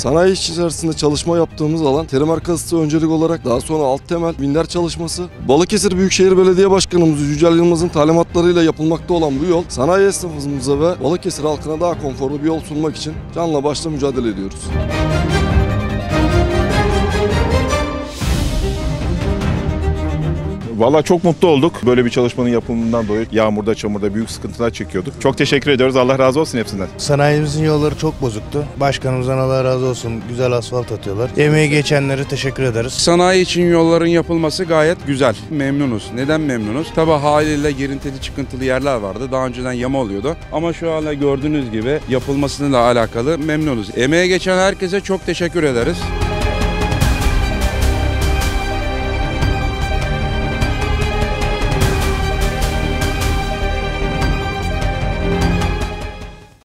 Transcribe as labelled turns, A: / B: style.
A: Sanayi işçi içerisinde çalışma yaptığımız alan terim arkası öncelik olarak, daha sonra alt temel minder çalışması. Balıkesir Büyükşehir Belediye Başkanımız Yücel Yılmaz'ın talimatlarıyla yapılmakta olan bu yol sanayi esnafımıza ve Balıkesir halkına daha konforlu bir yol sunmak için canla başla mücadele ediyoruz.
B: Valla çok mutlu olduk. Böyle bir çalışmanın yapımından dolayı yağmurda, çamurda büyük sıkıntılar çekiyorduk. Çok teşekkür ediyoruz. Allah razı olsun hepsinden.
C: Sanayimizin yolları çok bozuktu. Başkanımızdan Allah razı olsun. Güzel asfalt atıyorlar. Emeği geçenlere teşekkür ederiz.
D: Sanayi için yolların yapılması gayet güzel. Memnunuz. Neden memnunuz? Tabii haliyle girintili çıkıntılı yerler vardı. Daha önceden yama oluyordu. Ama şu anda gördüğünüz gibi yapılmasıyla alakalı memnunuz. Emeği geçen herkese çok teşekkür ederiz.